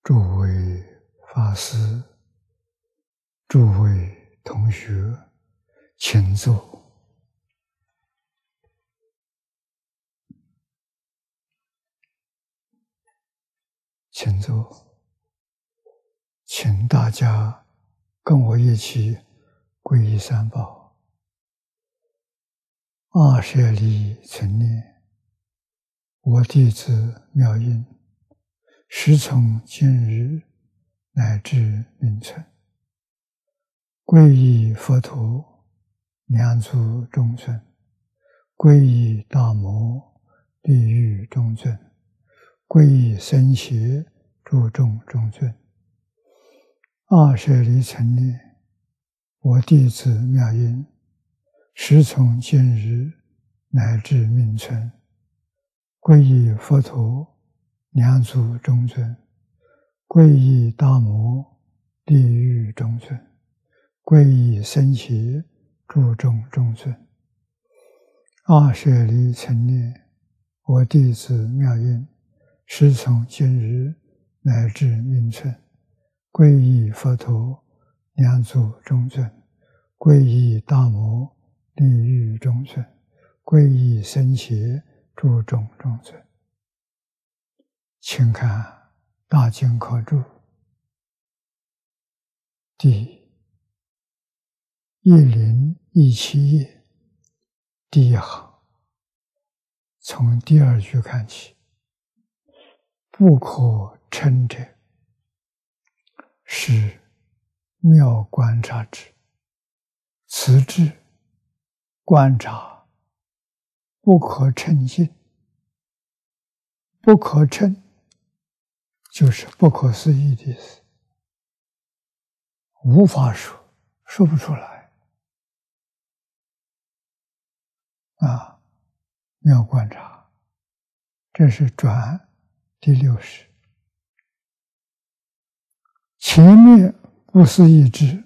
诸位法师、诸位同学，请坐。请坐，请大家跟我一起皈依三宝。阿舍利存念，我弟子妙音，时从今日乃至命存，皈依佛陀，两足中尊；皈依大摩，地狱中尊；皈依僧伽，诸众中尊。阿舍利存念，我弟子妙音，时从今日乃至命存，皈依佛陀，两足中尊；皈依大摩，地狱中尊；皈依僧伽，诸众中尊。阿舍利存念，我弟子妙音，时从今日乃至命存，皈依佛陀，两足中尊；皈依大摩，地狱中尊；皈依僧伽，诸众中尊。请看大经科注第1017页第一行，从第二句看起。不可称者，是妙观察智。此智观察不可称尽，不可称就是不可思议的意思，无法说，说不出来。妙观察，这是转第60。前面不思议智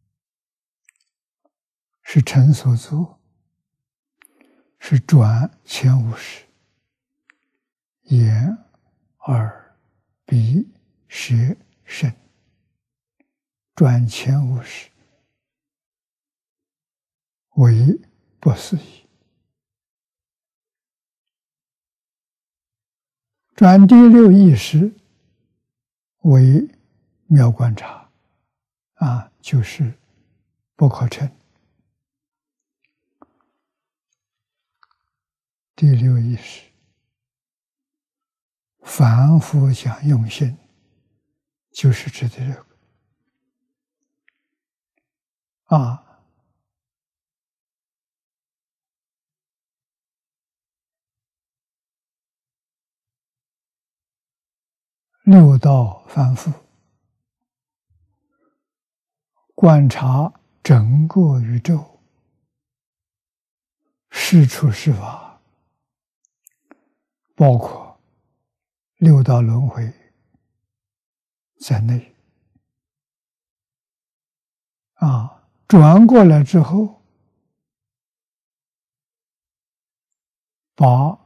是成所作，是转前50，眼、耳、鼻、舌、身，转前50，为不思议。转第6意识为妙观察，就是不可称。第6意识凡夫想用心，就是指的这个。六道凡夫观察整个宇宙，事出事法，包括六道轮回在内。转过来之后，把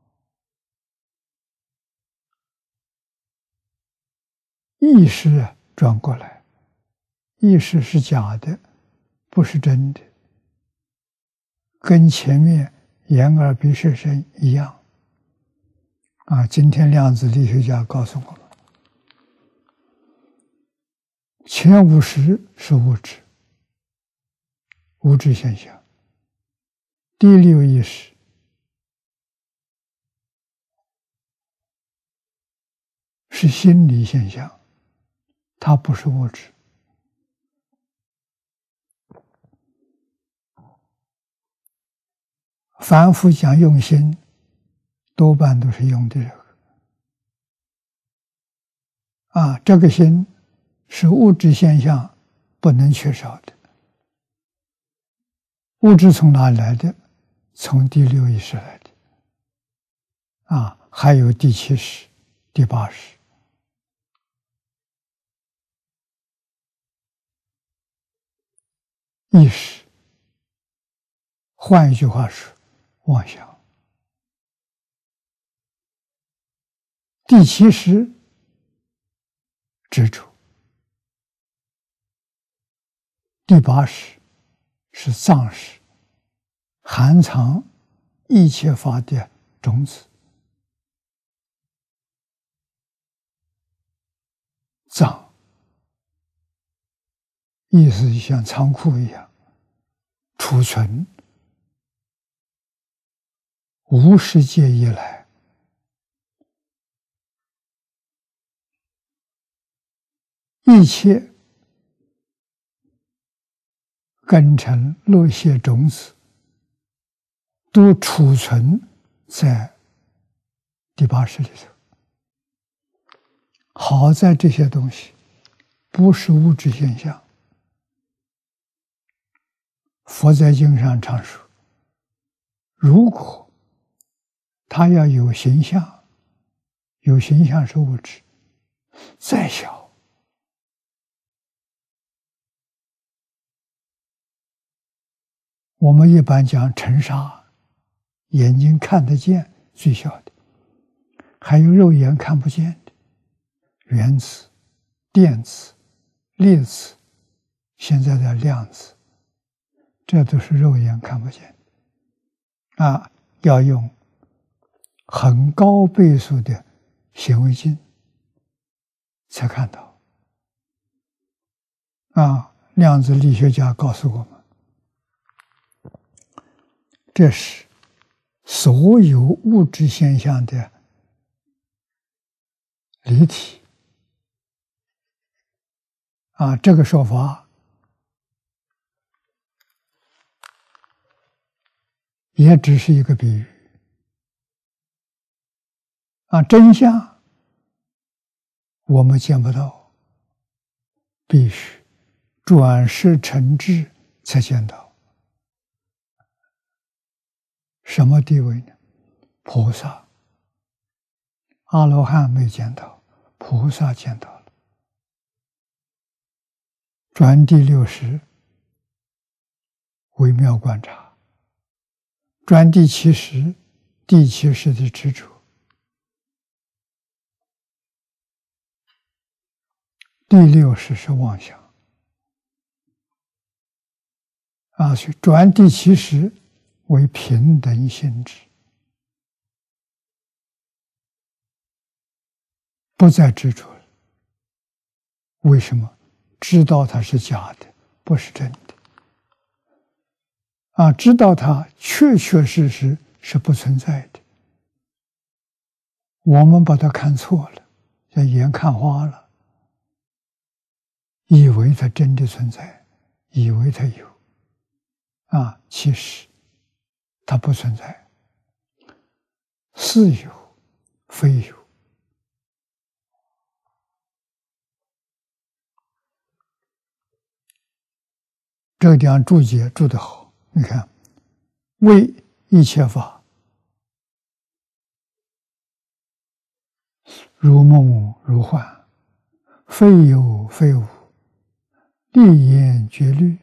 意识转过来，意识是假的，不是真的，跟前面眼耳鼻舌身一样。今天量子力学家告诉我们，前50是物质，物质现象；第6意识是心理现象，它不是物质。凡夫讲用心，多半都是用的这个。这个心是物质现象不能缺少的。物质从哪里来的？从第6意识来的。还有第70、第80。意识，换一句话说，妄想。第70 执着。第八识是藏识，含藏一切法的种子。藏意思像仓库一样，储存无始界以来一切根尘落谢种子，都储存在第八识里头。好在这些东西不是物质现象。佛在经上常说，如果它要有形象，有形象是物质，再小，我们一般讲尘沙，眼睛看得见最小的，还有肉眼看不见的原子、电子、粒子，现在的量子，这都是肉眼看不见的要用很高倍数的显微镜才看到量子力学家告诉我们，这是所有物质现象的离体这个说法也只是一个比喻真相我们见不到，必须转识成智才见到。什么地位呢？菩萨、阿罗汉没见到，菩萨见到了。转第六识微妙观察，转第七识，第七识的执着，第六识是妄想所以转第七识为平等性质，不再执着了。为什么？知道它是假的，不是真的知道它确确实实是不存在的，我们把它看错了，叫眼看花了，以为它真的存在，以为它有其实它不存在，似有非有。这个地方注解注得好，你看，为一切法如梦如幻，非有非无，立言绝虑。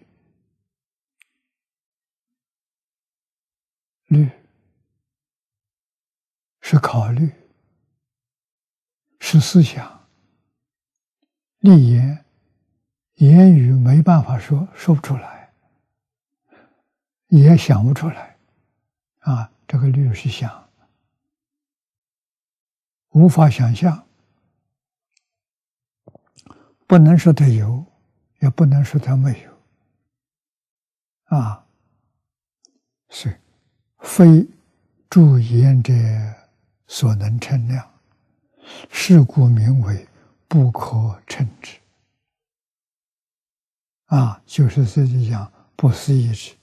虑是考虑，是思想，立言言语没办法说，说不出来，也想不出来这个虑是想，无法想象，不能说它有，也不能说它没有是非诸言者所能称量，是故名为不可称之就是自己讲不思议之。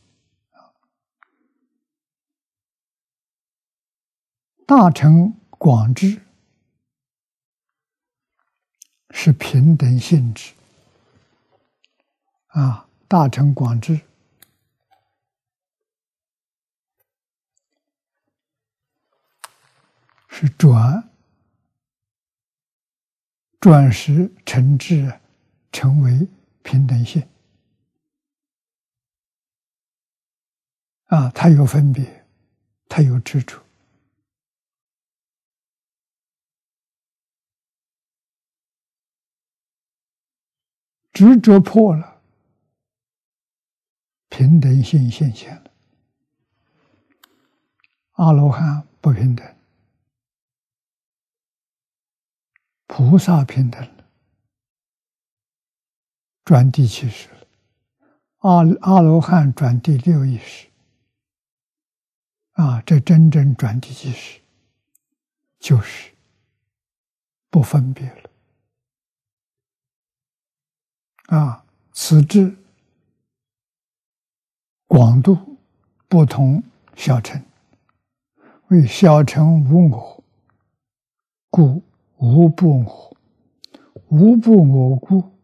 大乘广智是平等性质大乘广智是转识成智，成为平等性它有分别，它有执着执着破了，平等性现前了。阿罗汉不平等，菩萨平等了，转第七识了。阿罗汉转第六意识，这真正转第七识，就是不分别了。此智广度不同小乘，为小乘无我，故无不我；无不我故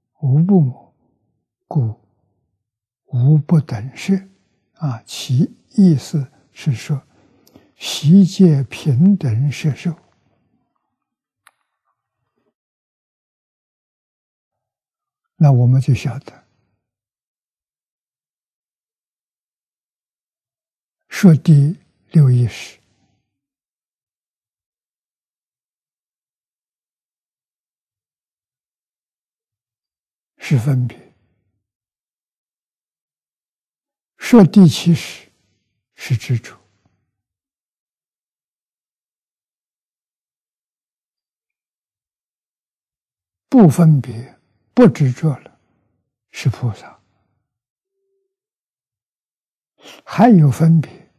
无不等摄。其意思是说，悉皆平等摄受。那我们就晓得，说第六意识是分别，说第七识是执着。不分别不执着了是菩萨，还有分别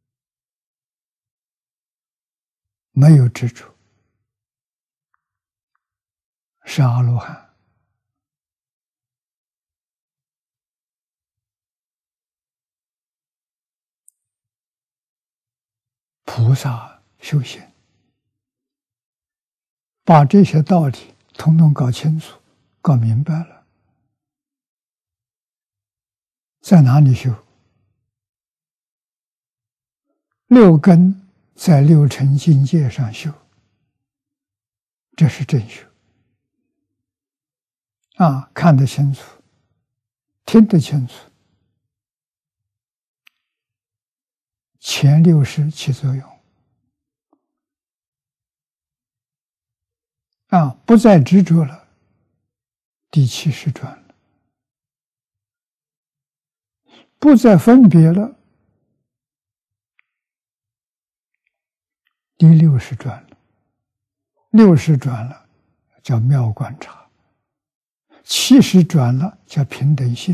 没有执着是阿罗汉。菩萨修行，把这些道理统统搞清楚、搞明白了，在哪里修？六根在六尘境界上修，这是正修。看得清楚，听得清楚，前六识起作用。不再执着了，第七识转了；不再分别了，第六识转了。六识转了，叫妙观察；七识转了，叫平等性。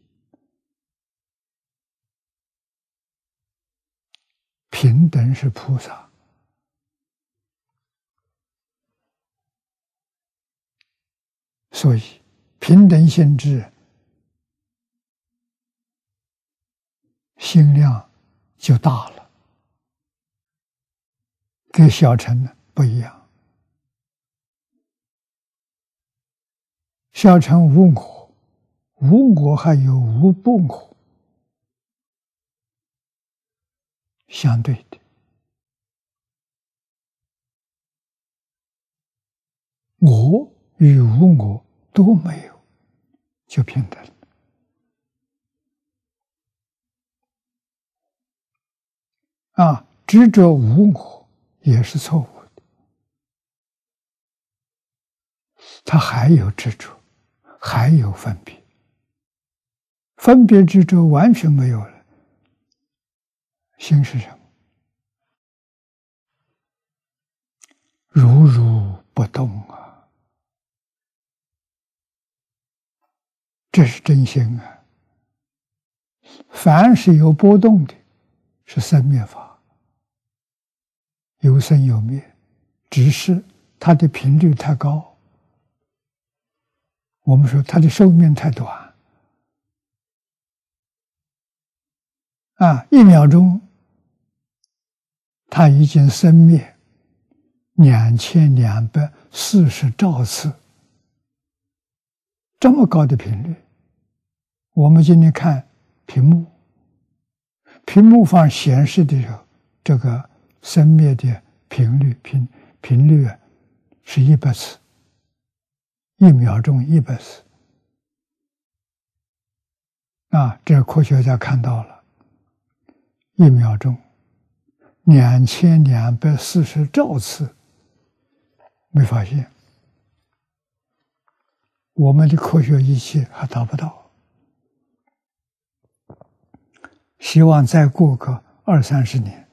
平等是菩萨。所以平等性质心量就大了，跟小乘呢不一样。小乘无我，无我还有无不我，相对的。我与无我都没有，就平等了。执着无我也是错误的，他还有执着，还有分别，分别执着完全没有了，心是什么？如如不动啊！这是真心啊！凡是有波动的，是生灭法，有生有灭，只是它的频率太高。我们说它的寿命太短。1秒钟，它已经生灭2240兆次，这么高的频率。我们今天看屏幕，屏幕上显示的时候，这个生灭的频率是100次，1秒钟100次。这科学家看到了，1秒钟2240兆次，没发现。 我们的科学仪器还达不到。希望再过个20-30年，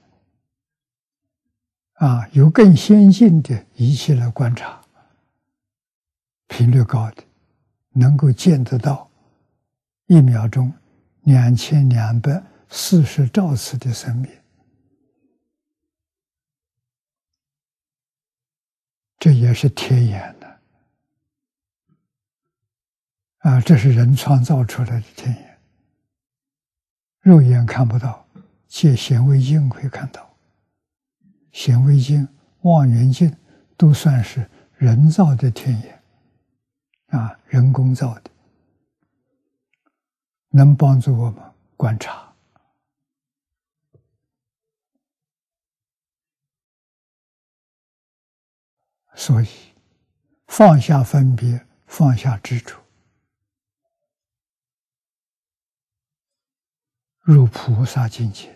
有更先进的仪器来观察，频率高的，能够见得到1秒钟2240兆次的生命。这也是天眼的这是人创造出来的天眼，肉眼看不到，借显微镜可以看到。显微镜、望远镜都算是人造的天眼人工造的，能帮助我们观察。所以放下分别，放下执着，入菩萨境界。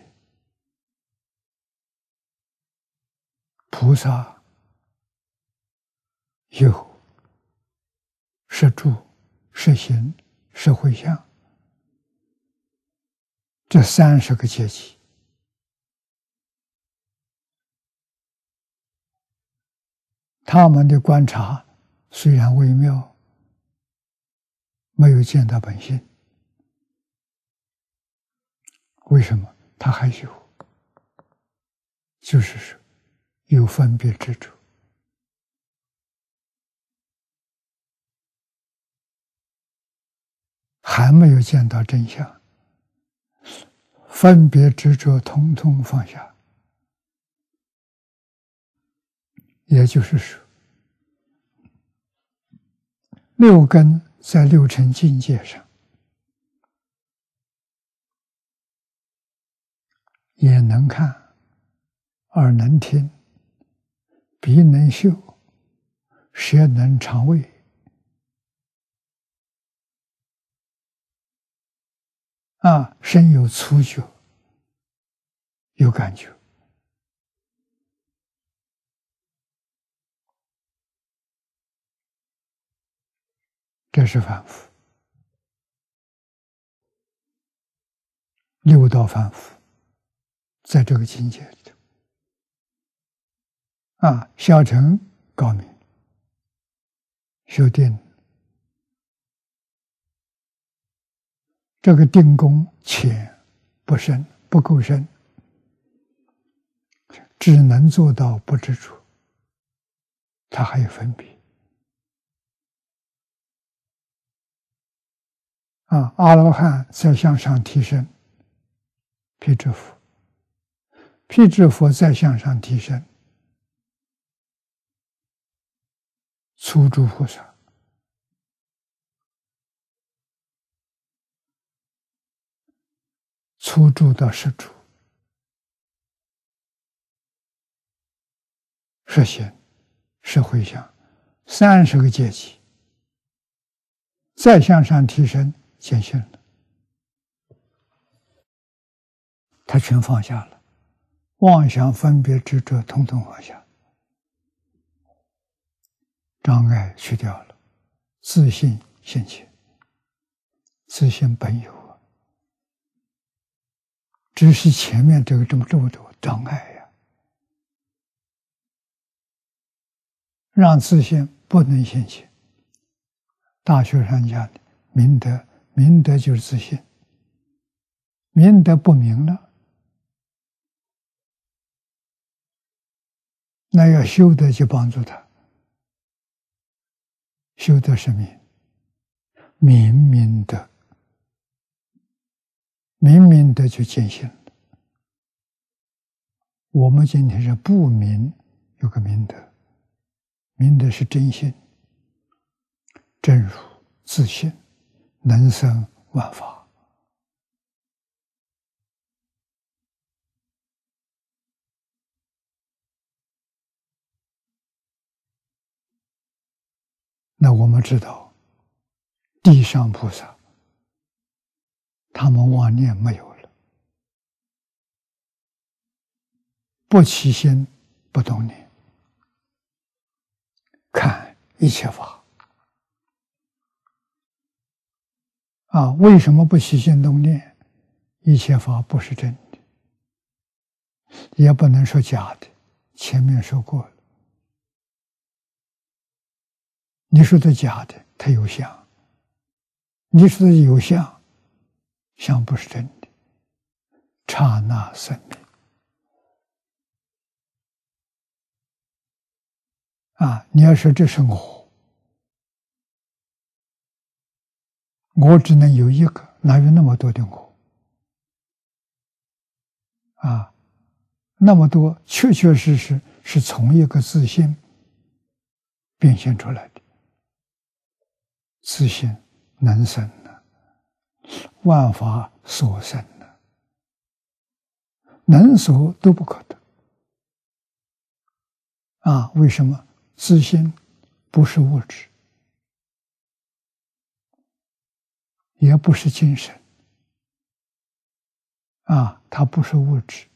菩萨有摄住、摄行、摄回向这30个阶级。他们的观察虽然微妙，没有见到本性。为什么？他还有，就是说有分别执着，还没有见到真相。分别执着统统放下，也就是说6根在6尘境界上，眼能看，耳能听，鼻能嗅，舌能尝味，身有触觉，有感觉。这是凡夫，6道凡夫在这个境界里头小乘高明，修定，这个定功浅不深，不够深，只能做到不执着，他还有分别阿罗汉再向上提升，辟支佛，辟支佛再向上提升，初住菩萨，初住到实住，实行，实回向，30个阶级，再向上提升，见性了，他全放下了，妄想分别执着统统放下，障碍去掉了，自信现前，自信本有只是前面这么多障碍呀，让自信不能现前。大学上讲的明德，明德就是自信，明德不明了，那要修德去帮助他，修德是明德，明德就见性了。我们今天是不明，有个明德，明德是真心，真如自信，能生万法。那我们知道，地上菩萨，他们妄念没有了，不起心，不动念，看一切法， 为什么不起心动念？一切法不是真的，也不能说假的。前面说过了，你说的假的，它有相；你说的有相，相不是真的。刹那生灭你要说这是我只能有一个，哪有那么多的我？那么多确确实实是从一个自性变现出来的。自性能生的，万法所生的，能所都不可得。为什么？自性不是物质，也不是精神，它不是物质，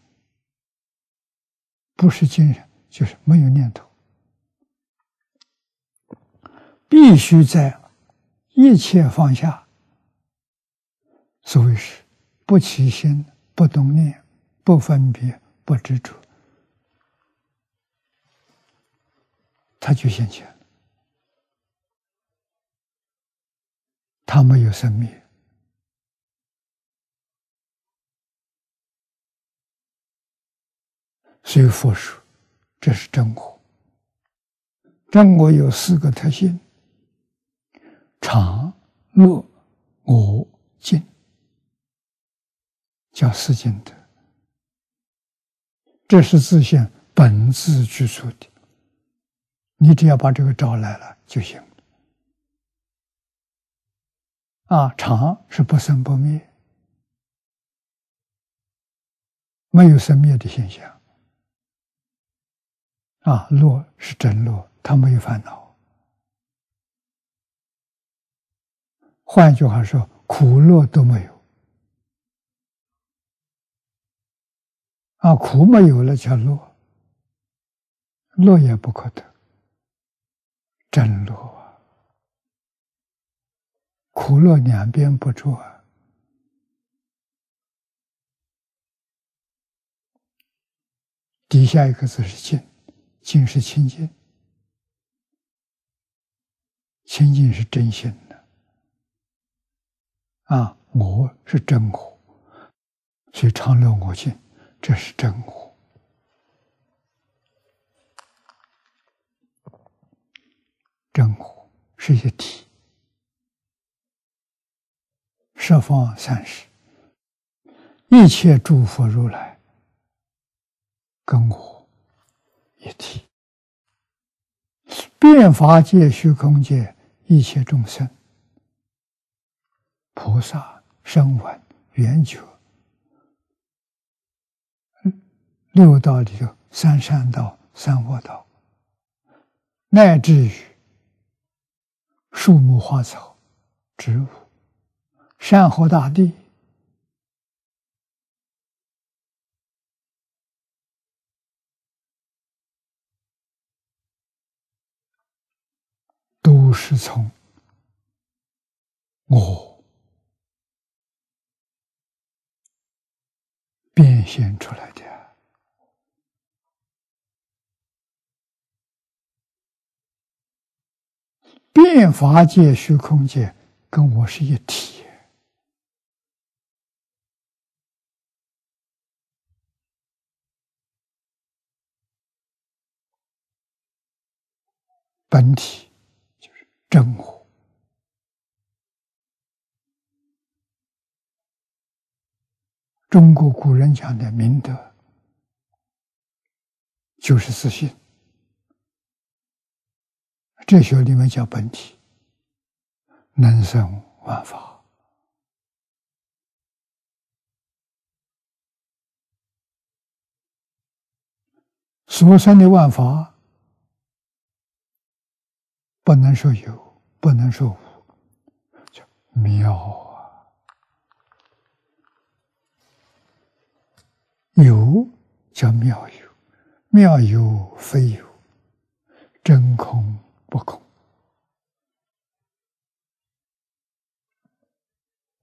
不是精神，就是没有念头。必须在一切放下，所谓是不起心、不动念、不分别、不执着，它就现前了。它没有生灭。所以佛说，这是真我。真我有4个特性：常、乐、我、净，叫四净德。这是自性本自具足的，你只要把这个找来了就行了。常是不生不灭，没有生灭的现象。乐是真乐，它没有烦恼。换句话说，苦乐都没有。苦没有了叫乐，乐也不可得，真乐苦乐两边不住底下一个字是净，净是清净，清净是真心的。我是真我，所以常乐我净，这是真我。真我是一体，十方三世一切诸佛如来跟我一体，遍法界虚空界一切众生，菩萨、声闻、缘觉，六道里头三善道、三恶道，乃至于树木花草、植物、山河大地，都是从我变现出来的。遍法界虚空界跟我是一体，本体就是真我。中国古人讲的明德，就是自信。哲学里面叫本体，能生万法。所生的万法，不能说有，不能说无，叫妙啊！有叫妙有，妙有非有，真空不空。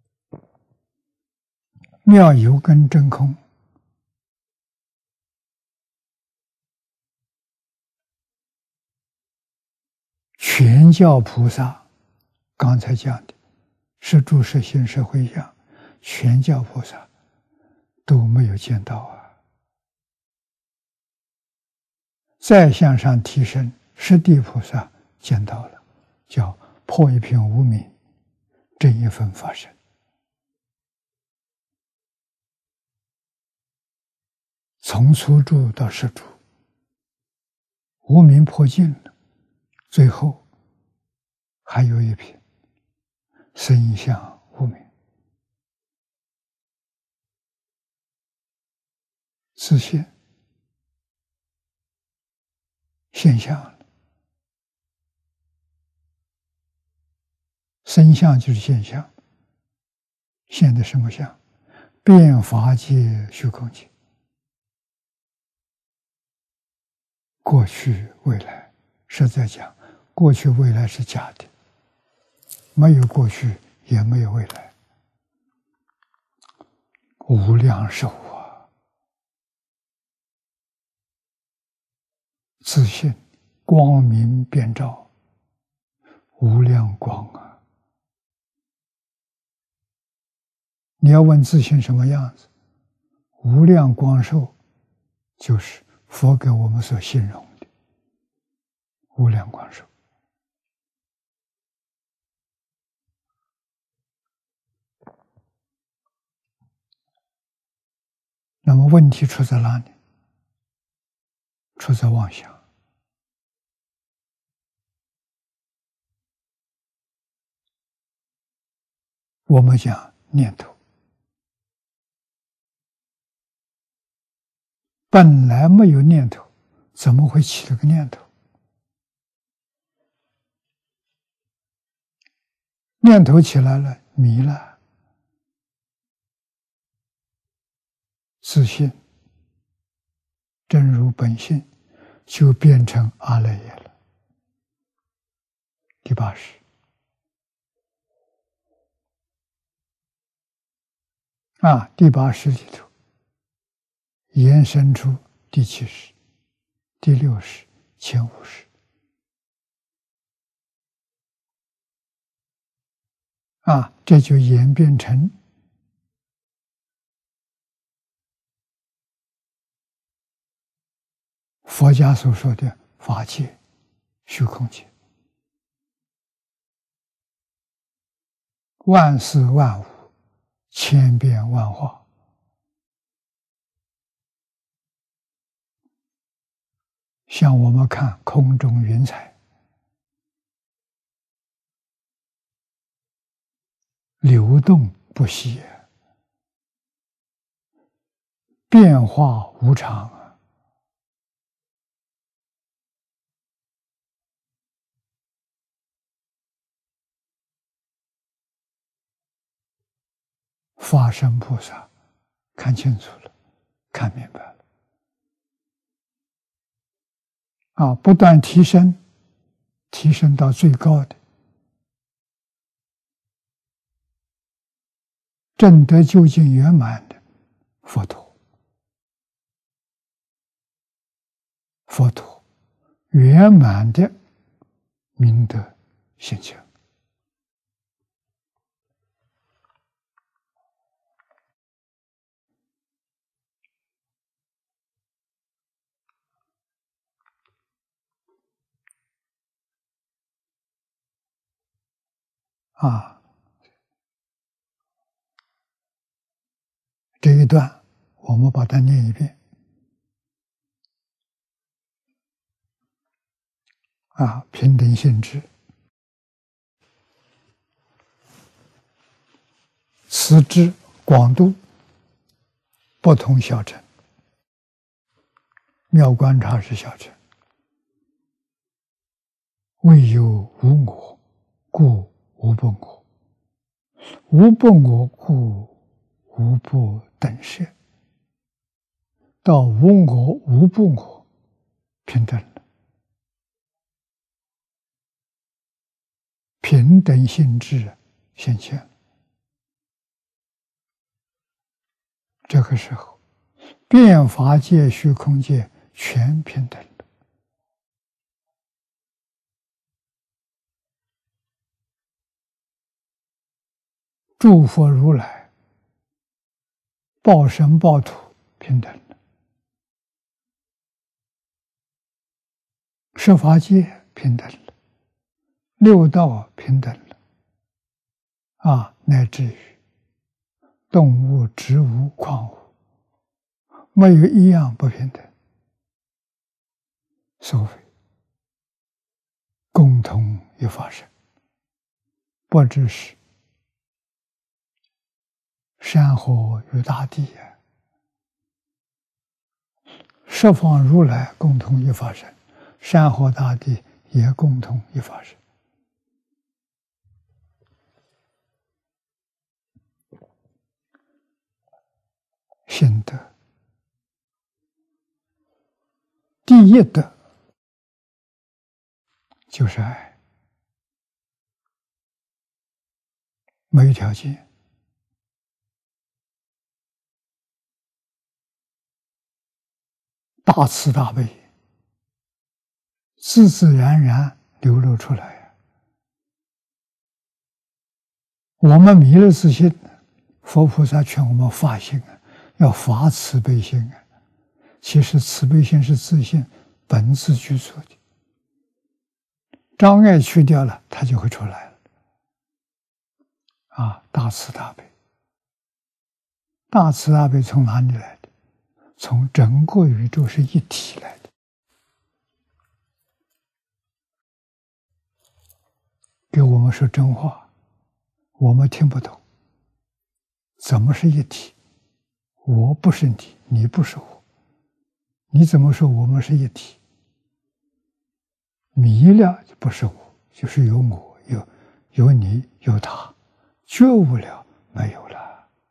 妙有跟真空，全教菩萨刚才讲的是住实行是回向，全教菩萨都没有见到啊。再向上提升，十地菩萨见到了，叫破一片无明，正一分法身。从初住到十住，无明破尽了，最后还有一品身相无明，自现现象了。身相就是现象，现的什么相？变法界虚空界，过去未来。实在讲，过去未来是假的，没有过去也没有未来，无量寿啊，自信光明遍照，无量光啊。你要问自信什么样子？无量光寿就是佛给我们所形容的无量光寿。那么问题出在哪里？出在妄想。我们讲念头，本来没有念头，怎么会起了个念头？念头起来了，迷了，自信真如本性就变成阿赖耶了。第80第80里头延伸出第70、第60、前50。这就演变成佛家所说的法界、虚空界，万事万物，千变万化。像我们看空中云彩，流动不息，变化无常啊。法身菩萨看清楚了，看明白了不断提升，提升到最高的证得究竟圆满的佛陀。佛陀圆满的明德现前这一段我们把它念一遍平等性质，此之广度不同小乘，妙观察是小乘，未有无我，故无不我；无不我，故无不等摄。到无我、无不我，平等了，平等性质现前。 这个时候，变法界、虚空界全平等了。诸佛如来报身报土平等了，十法界平等了，六道平等了，乃至于动物、植物、矿物，没有一样不平等。所谓共同一法身，不只是山河与大地啊，十方如来共同一法身，山河大地也共同一法身。心得第一德就是爱，没有条件，大慈大悲，自自然然流露出来。我们迷了自信，佛菩萨劝我们发心啊，要发慈悲心啊。其实慈悲心是自信本自具足的，障碍去掉了，它就会出来了。大慈大悲，大慈大悲从哪里来的？从整个宇宙是一体来的。给我们说真话，我们听不懂。怎么是一体？我不是你，你不是我，你怎么说我们是一体？迷了就不是我，就是有我，有你，有他，觉悟了没有了。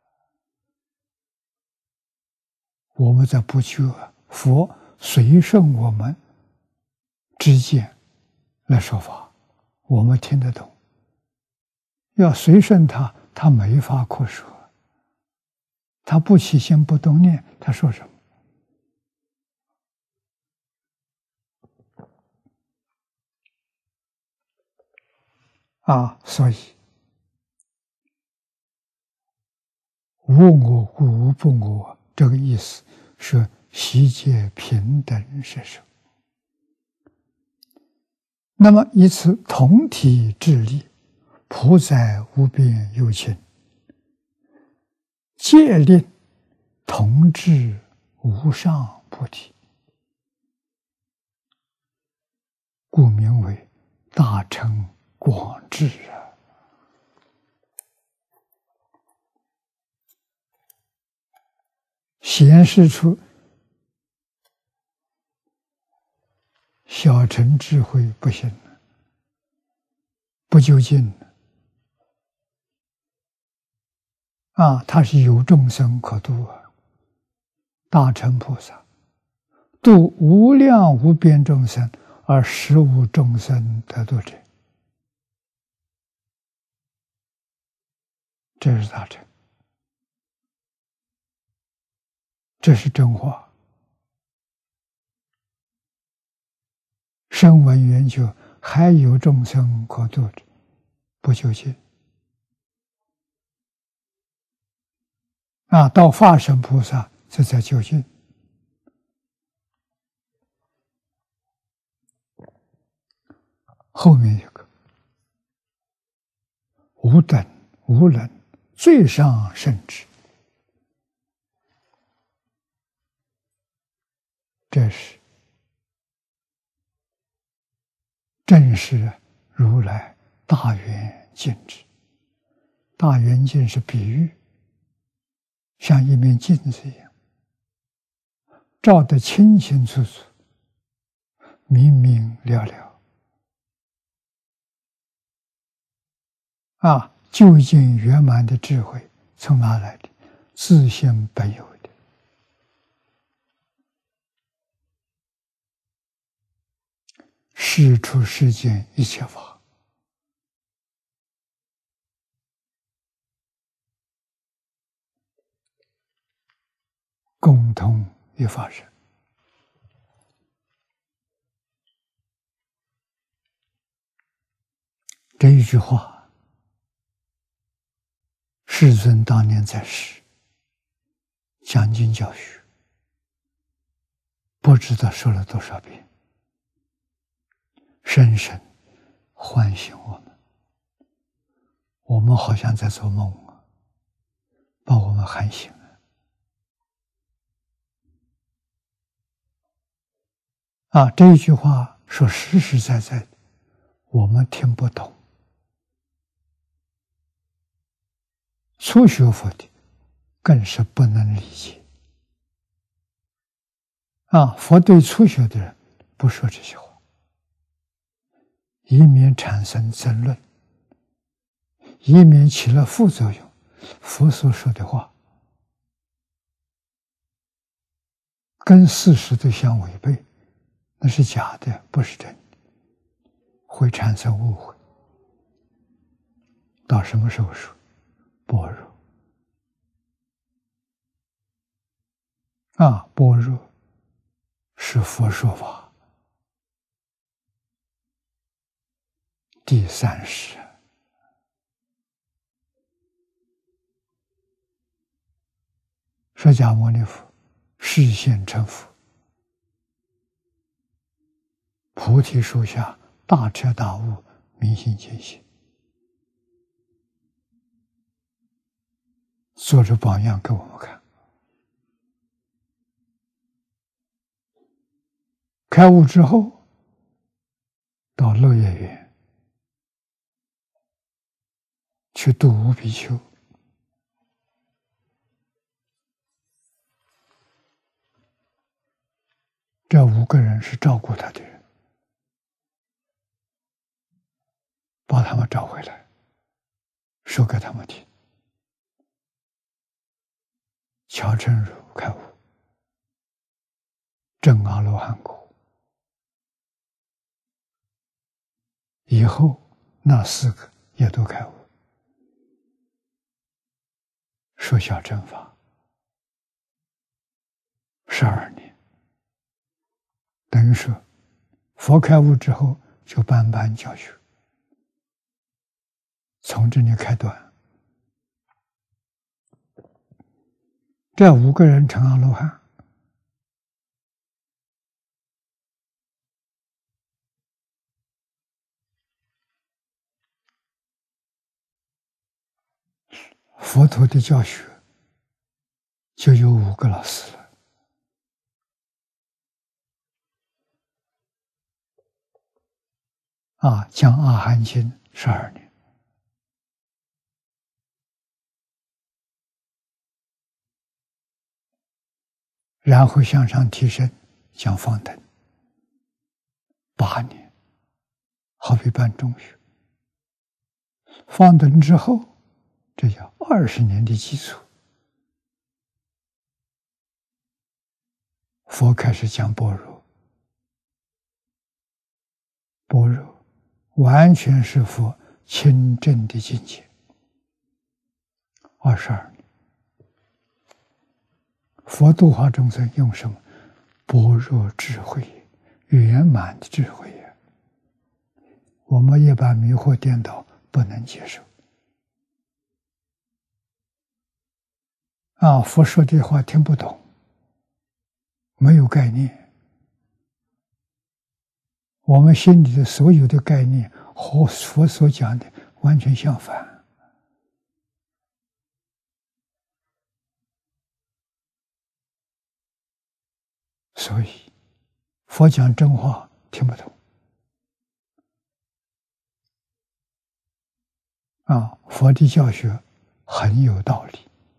我们在不觉，佛随顺我们之见来说法，我们听得懂。要随顺他，他没法可说。他不起心不动念，他说什么？所以无我故无不我，这个意思是悉皆平等摄受。那么以此同体智力，普载无边有情，戒令同至无上菩提，故名为大乘广智啊。显示出小乘智慧不行了，不究竟了。他是有众生可度啊，大乘菩萨度无量无边众生，而实无众生得度者，这是大乘，这是真话。声闻缘觉还有众生可度者，不究竟。到法身菩萨这才究竟。后面一个无等无能最上圣智，这是正是如来大圆镜智。大圆镜是比喻，像一面镜子一样，照得清清楚楚，明明了了。究竟圆满的智慧从哪来的？自性本有的。事出世间一切法， 一发生。这一句话，世尊当年在世，讲经教学，不知道说了多少遍，深深唤醒我们。我们好像在做梦啊，把我们喊醒了。这一句话说实实在在的，我们听不懂。初学佛的更是不能理解。佛对初学的人不说这些话，以免产生争论，以免起了副作用。佛所说的话跟事实都相违背，那是假的，不是真的，会产生误会。到什么时候说般若？般若是佛说法第三世。释迦牟尼佛示现成佛，菩提树下大彻大悟，明心见性，做着榜样给我们看。开悟之后，到乐业园去度五比丘。这5个人是照顾他的人，把他们找回来，说给他们听。乔真如开悟，证阿罗汉果。以后那4个也都开悟，说小乘法12年，等于说佛开悟之后就班班教学，从这里开端。这5个人成阿罗汉，佛陀的教学就有5个老师了。讲《阿含经》12年，然后向上提升，讲方等8年，好比办中学。方等之后，这叫20年的基础。佛开始讲般若，般若完全是佛清正的境界。22年，佛度化众生用什么？般若智慧，圆满的智慧呀！我们也把迷惑颠倒，不能接受。佛说的话听不懂，没有概念，我们心里的所有的概念和佛所讲的完全相反。所以佛讲真话听不懂。佛的教学很有道理，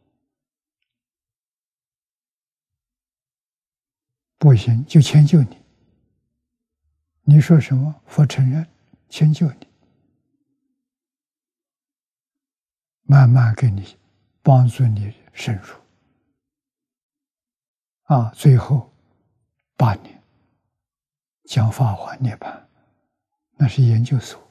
不行就迁就你，你说什么佛承认，迁就你，慢慢给你帮助你深入。最后8年讲法华涅槃，那是研究所。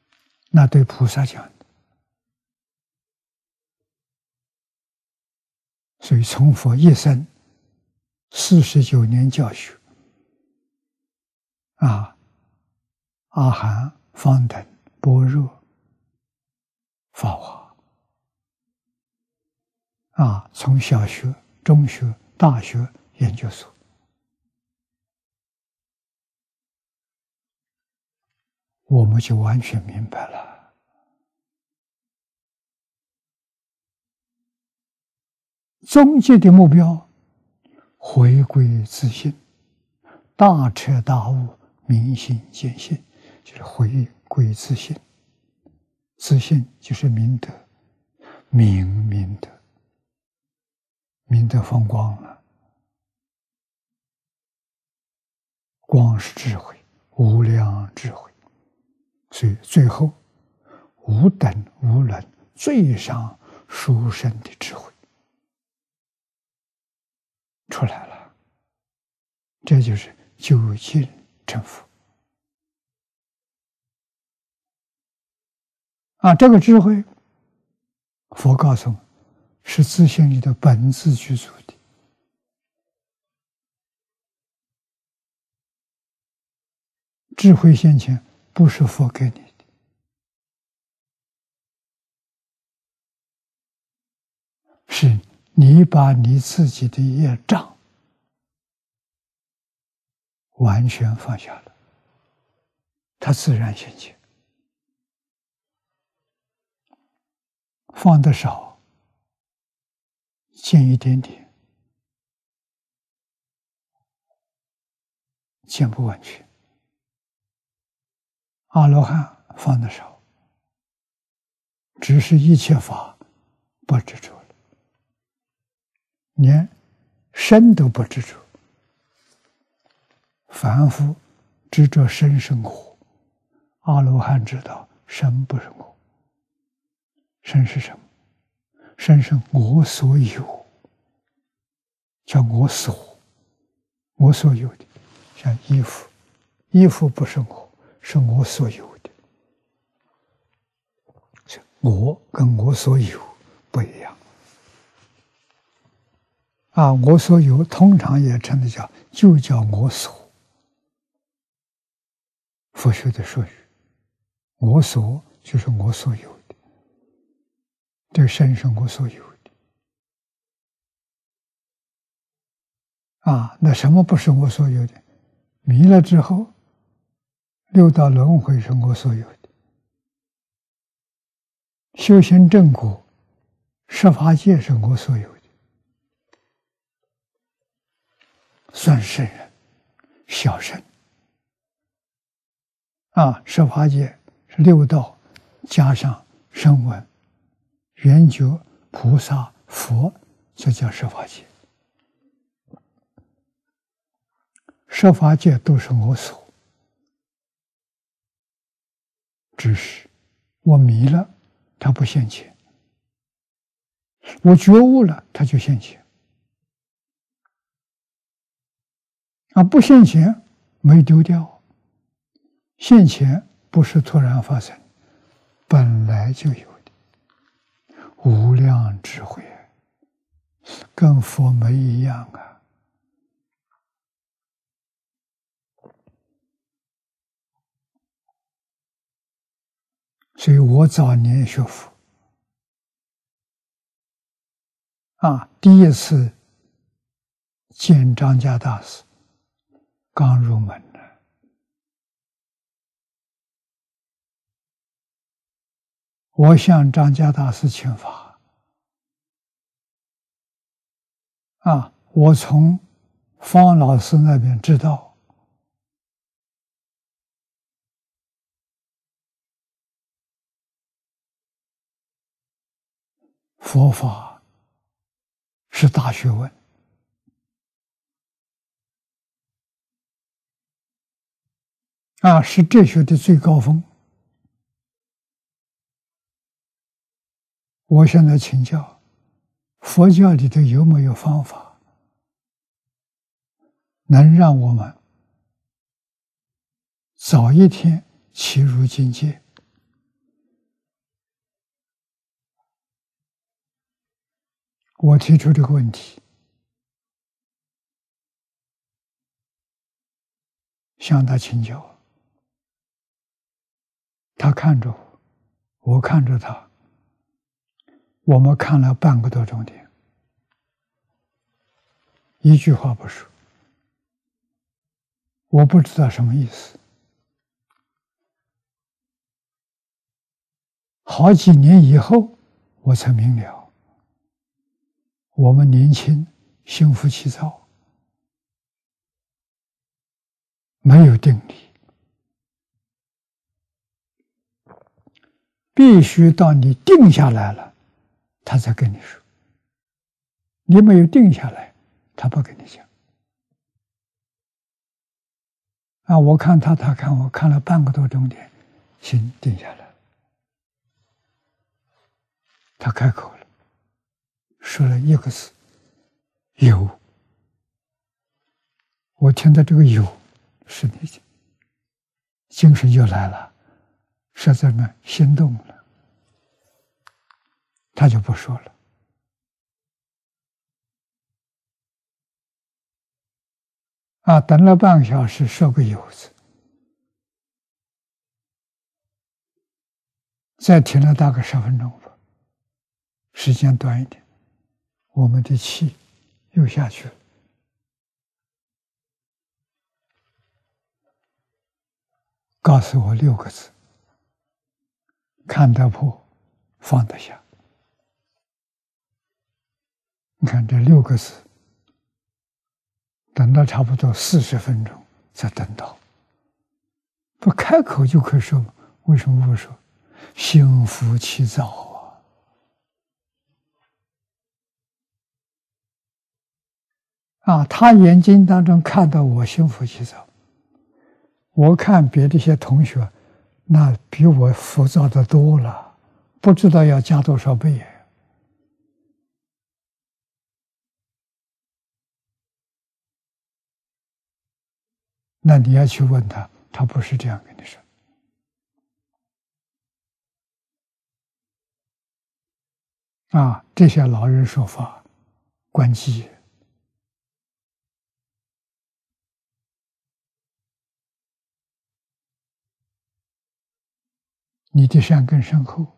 那对菩萨讲的， 所以从佛一生49年教学，阿含、方等、般若、法华，从小学、中学、大学、研究所，我们就完全明白了。终极的目标，回归自性，大彻大悟，明心见性，就是回归自性。自性就是明德，明德，明德放光了，光是智慧，无量智慧。所以最后无等无能，最上殊胜的智慧出来了，这就是究竟成佛。这个智慧，佛告诉我们，是自性里的本自具足的。智慧现前，不是佛给你的，是你把你自己的业障完全放下了，它自然现前。放得少，见一点点，见不完全。阿罗汉放得少，只是一切法不执着了，连身都不执着。凡夫执着身生活，阿罗汉知道身不是我，身是什么？身是我所有，叫我所，我所有的，像衣服，衣服不是我，是我所有的。我跟我所有不一样。我所有通常也称的就叫我所。佛学的术语，我所就是我所有的，这个身是我所有的。那什么不是我所有的？迷了之后，六道轮回是我所有的。修行正果，十法界是我所有的。算圣人，小圣。十法界是六道加上声闻、缘觉、菩萨、佛，这叫十法界。十法界都是我所，只是我迷了，它不现前；我觉悟了，它就现前。不现前没丢掉，现前不是突然发生，本来就有的无量智慧，跟佛没一样啊。所以我早年学佛，第一次见张家大师，刚入门呢，我向张家大师请法，我从方老师那边知道，佛法是大学问，是哲学的最高峰。我现在请教，佛教里头有没有方法，能让我们早一天起入境界？ 我提出这个问题，向他请教，他看着我，我看着他，我们看了半个多钟点，一句话不说。我不知道什么意思。好几年以后，我才明了，我们年轻心浮气躁，没有定力，必须到你定下来了，他才跟你说。你没有定下来，他不跟你讲。我看他，他看我，看了半个多钟点，心定下来了。他开口了，说了一个字：有。我听到这个有，是你精神就来了，实在呢心动了，他就不说了。等了半个小时，说个有字，再停了大概10分钟吧，时间短一点，我们的气又下去了。告诉我6个字：看得破，放得下。你看这6个字，等到差不多40分钟才等到。不开口就可以说吗？为什么不说？心浮气躁他眼睛当中看到我心浮气躁，我看别的一些同学，那比我浮躁的多了，不知道要加多少倍。那你要去问他，他不是这样跟你说。这些老人说法，关机。你的善根深厚，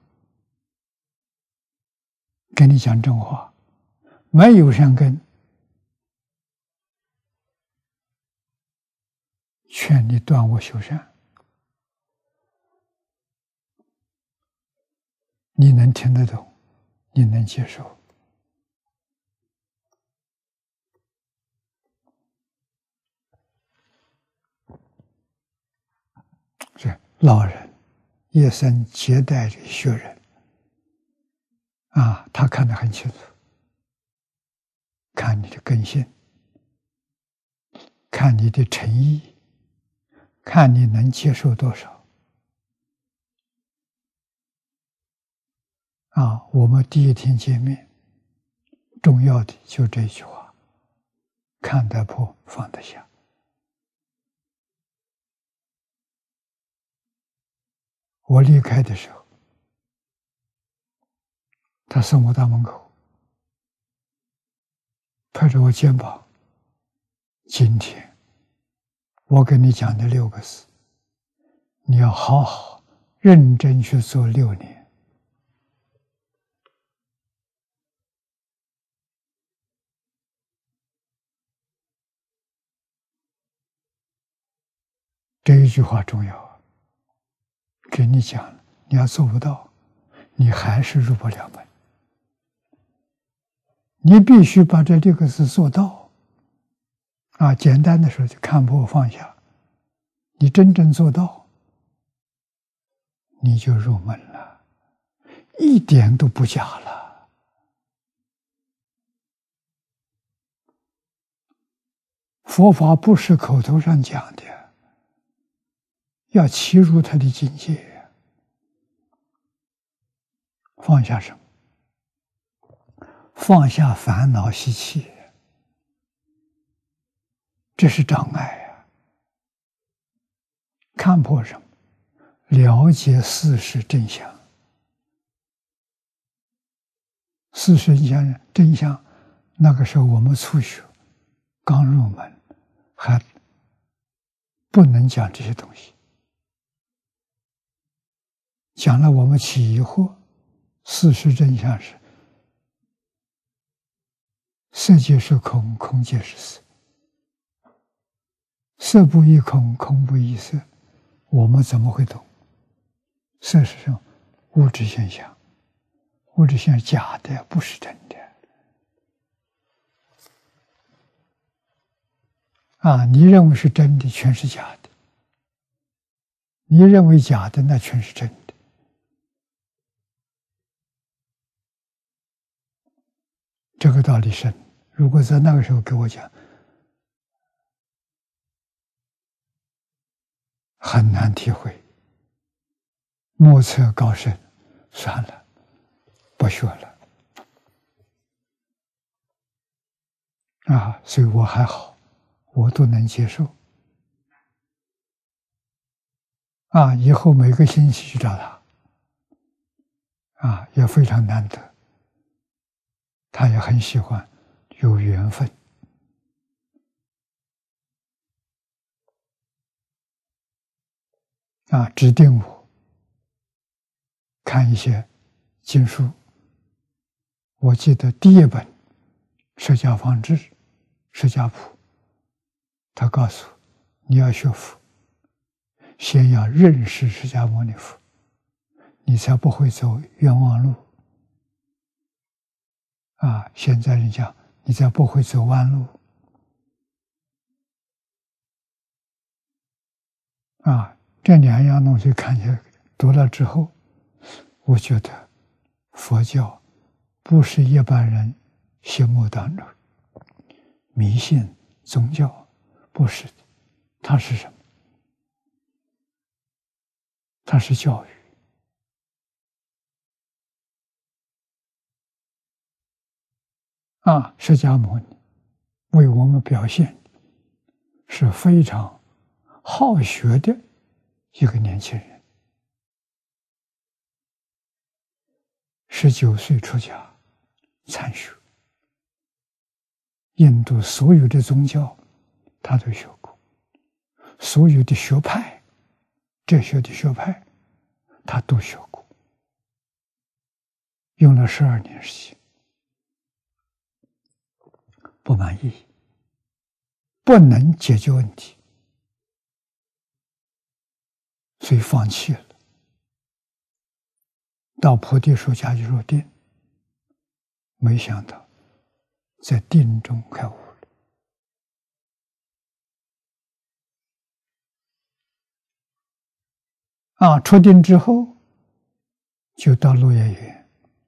跟你讲真话；没有善根，劝你断恶修善。你能听得懂，你能接受。这老人一生接待着学人，他看得很清楚，看你的根性，看你的诚意，看你能接受多少。我们第一天见面，重要的就这句话：看得破，放得下。我离开的时候，他送我到门口，拍着我肩膀：今天我跟你讲的6个字，你要好好认真去做6年。这一句话重要，给你讲了，你要做不到，你还是入不了门。你必须把这6个字做到。简单的说就看破放下，你真正做到，你就入门了，一点都不假了。佛法不是口头上讲的，要契入他的境界。放下什么？放下烦恼习气，这是障碍看破什么？了解事实真相。 事实真相，那个时候我们初学，刚入门，还不能讲这些东西。讲了我们起疑惑，事实真相是：色即是空，空即是色，色不异空，空不异色，我们怎么会懂？色是什么？物质现象，物质现象假的，不是真的。你认为是真的，全是假的；你认为假的，那全是真的。这个道理深，如果在那个时候给我讲，很难体会。莫测高深，算了，不学了。所以我还好，我都能接受。以后每个星期去找他，也非常难得。他也很喜欢，有缘分。指定我看一些经书。我记得第一本《释迦方志》《释迦谱》，他告诉我，你要学佛，先要认识释迦牟尼佛，你才不会走冤枉路。现在人讲，你才不会走弯路。这两样东西看起来读了之后，我觉得佛教不是一般人心目当中迷信宗教，不是的，它是什么？它是教育。释迦牟尼为我们表现是非常好学的一个年轻人，19岁出家参学，印度所有的宗教他都学过，所有的学派，哲学的学派他都学过，用了12年时间，不满意，不能解决问题，所以放弃了，到菩提树下去入定，没想到在定中开悟了。出定之后，就到鹿野园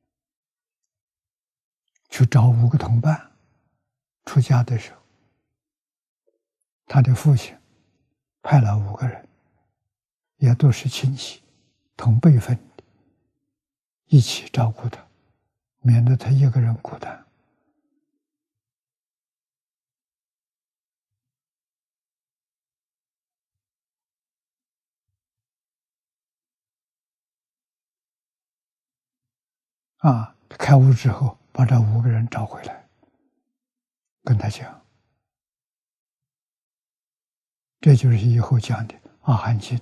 去找5个同伴。出家的时候，他的父亲派了5个人，也都是亲戚，同辈分的，一起照顾他，免得他一个人孤单。开悟之后，把这5个人找回来，跟他讲，这就是以后讲的《阿含经》。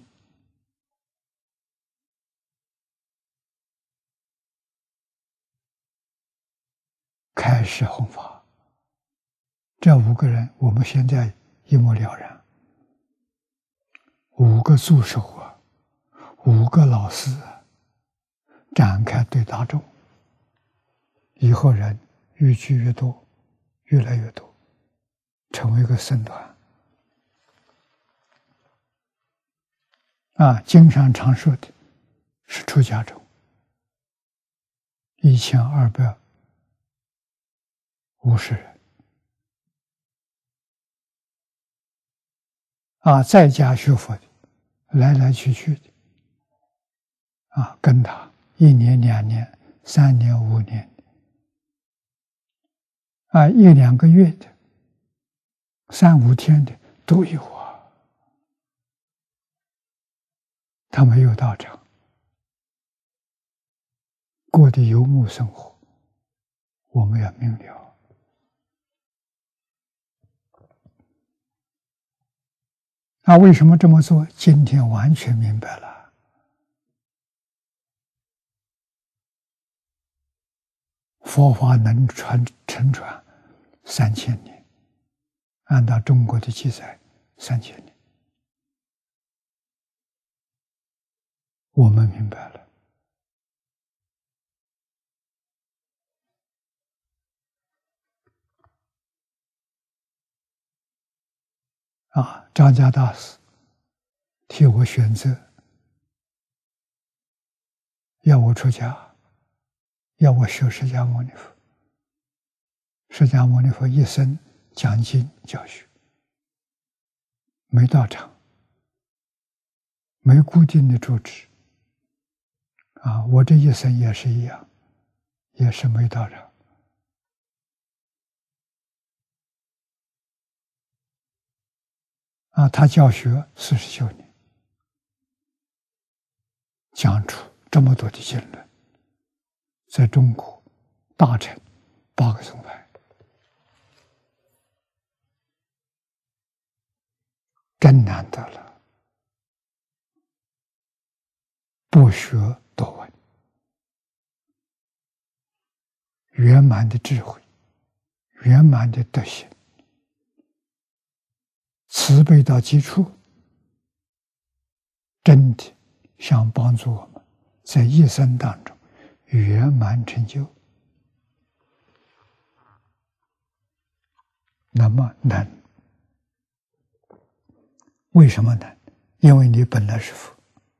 开始弘法，这5个人我们现在一目了然。5个助手5个老师展开对大众，以后人越聚越多，越来越多，成为一个僧团。经常常说的是出家众1250人，在家学佛的，来来去去的，跟他1年、2年、3年、5年的，1、2个月的，3、5天的都有他没有道场，过的游牧生活， 我们要明了。那为什么这么做？今天完全明白了。佛法能承传3000年，按照中国的记载，3000年，我们明白了。张家大师替我选择，要我出家，要我学释迦牟尼佛。释迦牟尼佛一生讲经教学，没道场，没固定的住址。我这一生也是一样，也是没道场。他教学49年，讲出这么多的经论，在中国大乘8个宗派，真难得了。不学多闻，圆满的智慧，圆满的德行，慈悲到基础，真的想帮助我们在一生当中圆满成就。那么难，为什么难？因为你本来是佛，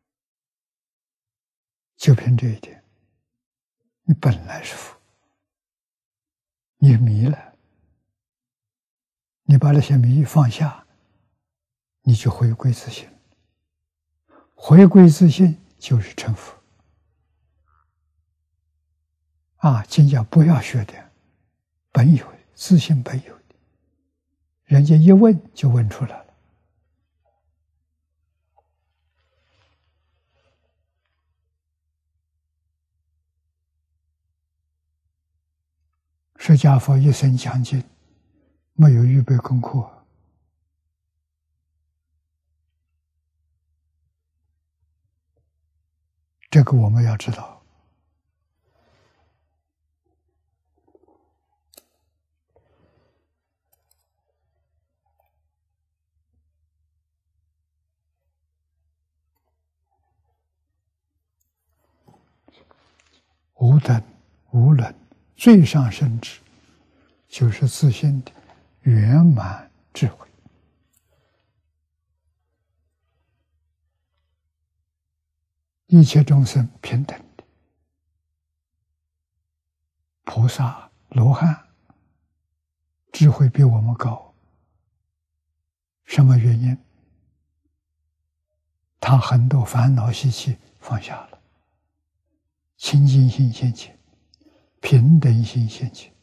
就凭这一点，你本来是佛，你迷了，你把那些迷放下，你就回归自信，回归自信就是成佛。经教不要学的，本有的，自信本有的，人家一问就问出来了。释迦佛一生讲经，没有预备功课，这个我们要知道。无等无能，最上圣智，就是自信的圆满智慧。一切众生平等的，菩萨、罗汉智慧比我们高，什么原因？他很多烦恼习气放下了，清净心现前，平等心现前，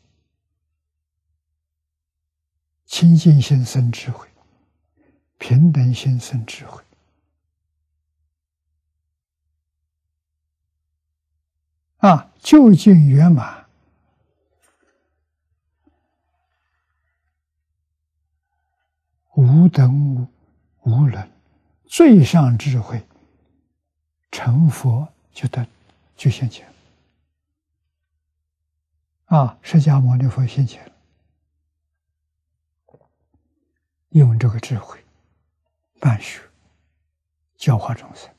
清净心生智慧，平等心生智慧。究竟圆满，无等无能，最上智慧，成佛就现前。释迦牟尼佛现前了，用这个智慧办学，教化众生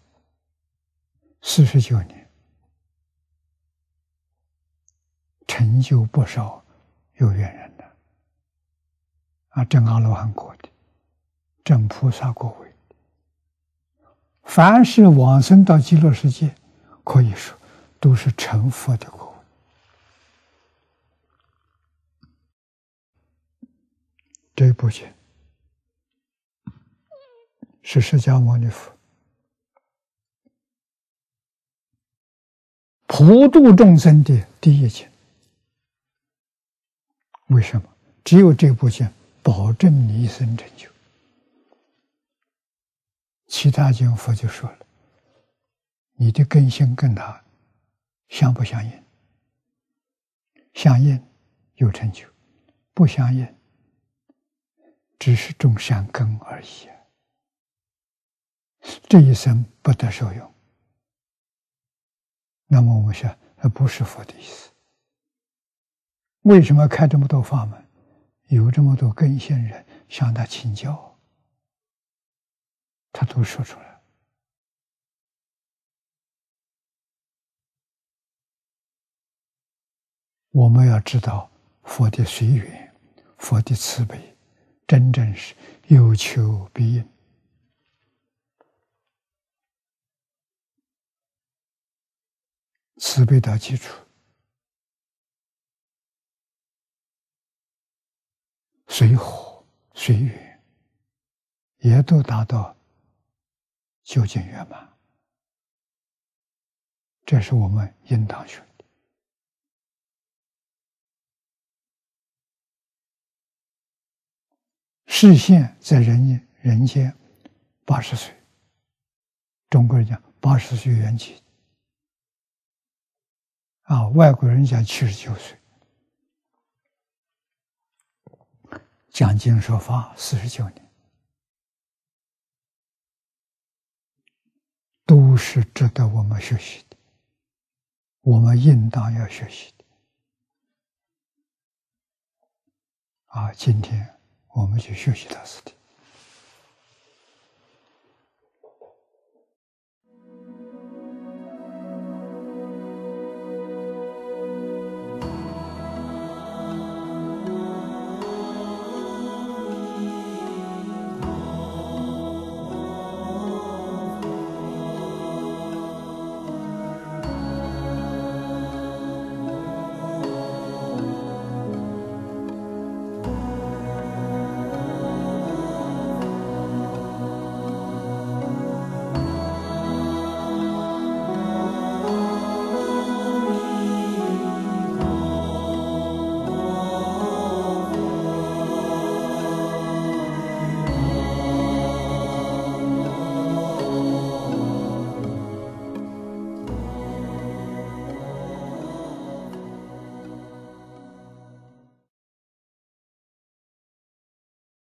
，49年，成就不少有缘人的，证阿罗汉果的，证菩萨果位的，凡是往生到极乐世界，可以说都是成佛的果位。这一部经是释迦牟尼佛普度众生的第一经。为什么？只有这部经保证你一生成就，其他经佛就说了，你的根性跟他相不相应？相应， 有成就，不相应，只是种善根而已。这一生不得受用。那么我们想，不是佛的意思。为什么开这么多法门，有这么多根性人向他请教，他都说出来。我们要知道佛的随缘，佛的慈悲，真正是有求必应。慈悲到基础，随和随缘，也都达到究竟圆满。这是我们应当学的。视线在人间80岁，中国人讲80岁圆寂，外国人讲79岁，讲经说法49年，都是值得我们学习的，我们应当要学习的。今天我们就学习到此地。